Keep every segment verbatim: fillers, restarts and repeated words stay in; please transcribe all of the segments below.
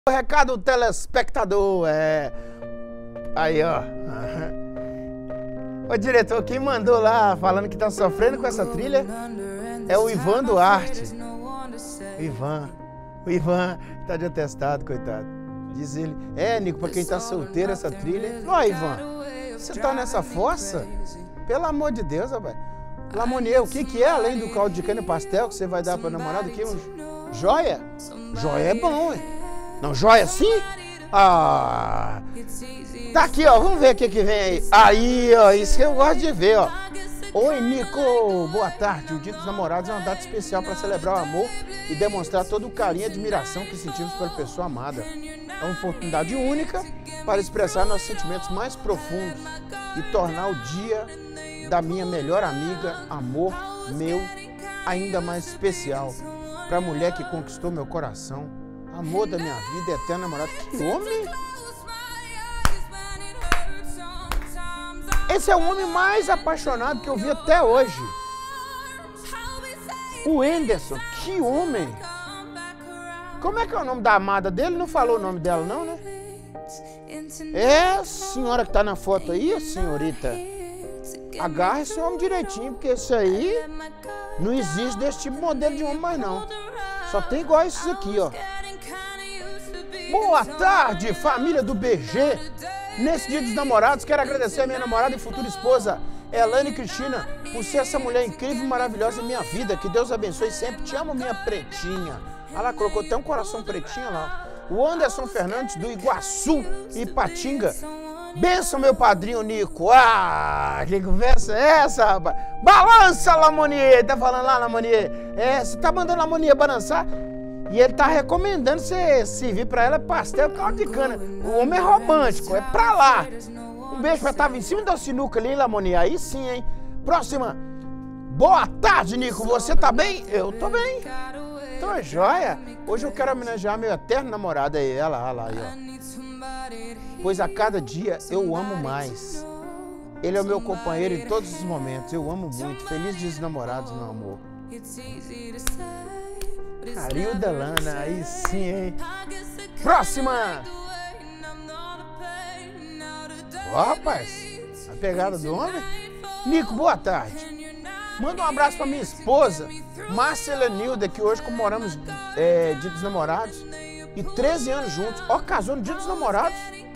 O recado do telespectador é... Aí, ó. Ô, diretor, quem mandou lá falando que tá sofrendo com essa trilha é o Ivan Duarte. O Ivan. O Ivan tá de atestado, coitado. Diz ele. É, Nico, pra quem tá solteiro essa trilha... Ó, Ivan, você tá nessa fossa? Pelo amor de Deus, rapaz. Lamonier, o que que é, além do caldo de cana e pastel que você vai dar pra namorada? O que? Um joia? Joia é bom, hein? Não, joia sim? Ah, tá aqui, ó, vamos ver o que que vem aí. Aí, ó, isso que eu gosto de ver, ó. Oi, Nico, boa tarde. O Dia dos Namorados é uma data especial para celebrar o amor e demonstrar todo o carinho e admiração que sentimos pela pessoa amada. É uma oportunidade única para expressar nossos sentimentos mais profundos e tornar o dia da minha melhor amiga, amor meu, ainda mais especial. Para a mulher que conquistou meu coração. Amor da minha vida, eterno namorado. Que homem! Esse é o homem mais apaixonado que eu vi até hoje. O Anderson, que homem! Como é que é o nome da amada dele? Não falou o nome dela não, né? É a senhora que tá na foto aí, senhorita. Agarra esse homem direitinho, porque esse aí não existe desse tipo de modelo de homem mais não. Só tem igual esses aqui, ó. Boa tarde, família do B G. Nesse Dia dos Namorados, quero agradecer a minha namorada e futura esposa, Elane Cristina, por ser essa mulher incrível e maravilhosa em minha vida. Que Deus abençoe sempre. Te amo, minha pretinha. Ela colocou até um coração pretinho lá. O Anderson Fernandes, do Iguaçu, Ipatinga. Benção, meu padrinho Nico. Ah, que conversa é essa, rapaz? Balança, Lamonier. Tá falando lá, Lamonier? É, você tá mandando Lamonier balançar? E ele tá recomendando você servir pra ela pastel e caldo de cana. O homem é romântico, é pra lá. Um beijo pra tava em cima da sinuca ali, hein, Lamonier? Aí sim, hein? Próxima. Boa tarde, Nico. Você tá bem? Eu tô bem. Então é joia. Hoje eu quero homenagear meu eterno namorado aí. Olha lá, olha lá, aí, ó. Pois a cada dia eu o amo mais. Ele é o meu companheiro em todos os momentos. Eu amo muito. Feliz Dia dos Namorados, meu amor. Carilda Lana, aí sim, hein? Próxima! Ó, rapaz, a pegada do homem. Nico, boa tarde. Manda um abraço pra minha esposa, Márcia Lenilda, que hoje comemoramos é, Dia dos Namorados. E treze anos juntos. Ó, casou no Dia dos Namorados.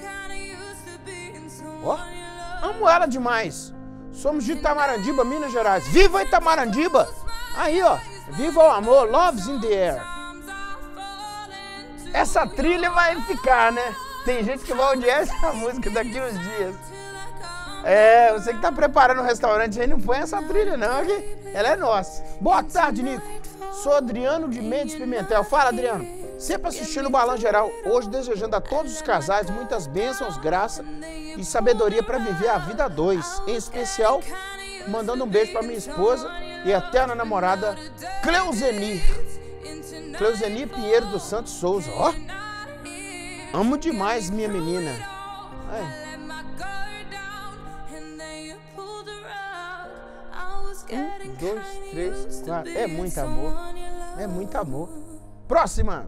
Ó, amo ela demais. Somos de Itamarandiba, Minas Gerais. Viva Itamarandiba! Aí, ó. Viva o amor, love's in the air. Essa trilha vai ficar, né? Tem gente que vai odiar essa música daqui uns dias. É, você que tá preparando o restaurante aí, não põe essa trilha não, aqui. Ela é nossa. Boa tarde, Nico. Sou Adriano de Mendes Pimentel. Fala, Adriano. Sempre assistindo o Balanço Geral. Hoje desejando a todos os casais muitas bênçãos, graça e sabedoria para viver a vida a dois. Em especial, mandando um beijo para minha esposa e eterna namorada, Cleuzenir. Cleuzenir Pinheiro dos Santos Souza. Ó, amo demais minha menina. Ai. Um, dois, três, quatro. É muito amor. É muito amor. Próxima.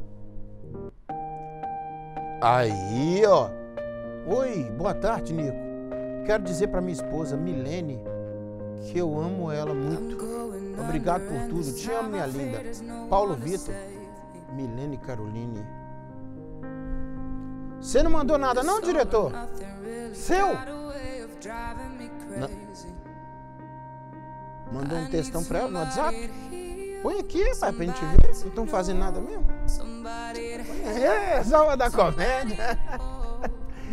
Aí, ó. Oi, boa tarde, Nico. Quero dizer para minha esposa, Milene, que eu amo ela muito. Obrigado por tudo. Te amo, minha linda. Paulo Vitor. Milene Caroline. Você não mandou nada não, diretor? Seu? Não. Mandou um textão pra ela no WhatsApp? Põe aqui, pai, pra gente ver. Não estão fazendo nada mesmo? É, salva da comédia.